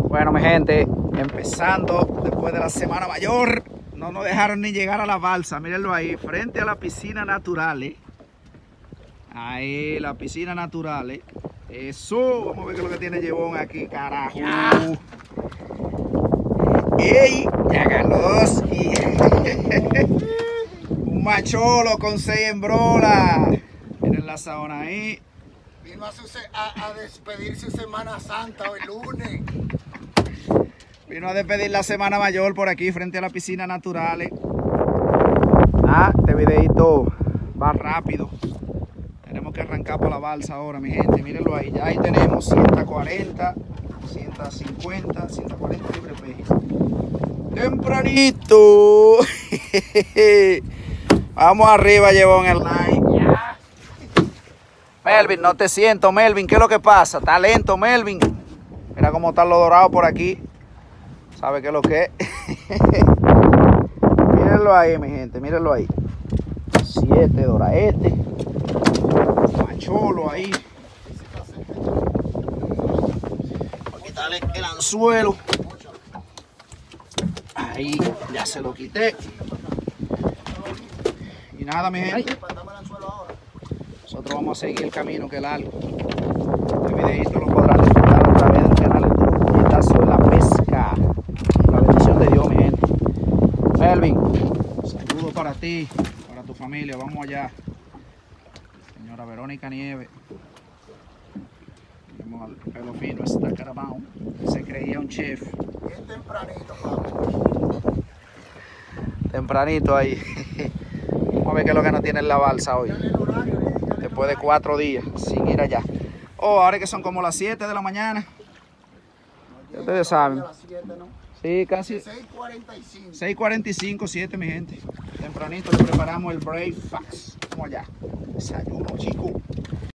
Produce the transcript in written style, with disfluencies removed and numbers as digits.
Bueno, mi gente, empezando después de la Semana Mayor, no nos dejaron ni llegar a la balsa. Mírenlo ahí, frente a la piscina natural. Ahí, la piscina natural. Eso, vamos a ver qué es lo que tiene Yevon aquí, carajo. ¡Ey! ¡Yagaloski! Un macholo con 6 hembrolas. Miren la saona ahí. Vino a despedir su Semana Santa hoy lunes. Vino a despedir la Semana Mayor por aquí frente a la piscina natural. Este videito va rápido. Tenemos que arrancar por la balsa ahora, mi gente. Mírenlo ahí. Ya ahí tenemos 140, 150, 140 libre peje. Tempranito. Vamos arriba, Yevon el like. Melvin, no te siento, Melvin. ¿Qué es lo que pasa? Está lento, Melvin. Mira cómo están los dorados por aquí. ¿Sabe qué es lo que es? Mírenlo ahí, mi gente. Mírenlo ahí. 7 doraetes. Macholo ahí. Voy a quitarle el anzuelo. Ahí, ya se lo quité. Y nada, mi gente. Nosotros vamos a seguir el camino que es largo. Este videito lo podrán disfrutar a través del canal de Puñetazo de la Pesca. La bendición de Dios, mi gente. Melvin, saludos para ti, para tu familia. Vamos allá. Señora Verónica Nieves. Tenemos al pelo fino, está Carabao. Se creía un chef. Bien tempranito, Pablo. Tempranito ahí. Vamos a ver qué es lo que nos tiene en la balsa hoy. Después de 4 días sin ir allá. Oh, ahora que son como las 7 de la mañana. Ya ustedes saben. Sí, casi 6:45. 6:45, 7, mi gente. Tempranito le preparamos el breakfast. Vamos allá. Desayuno, chico.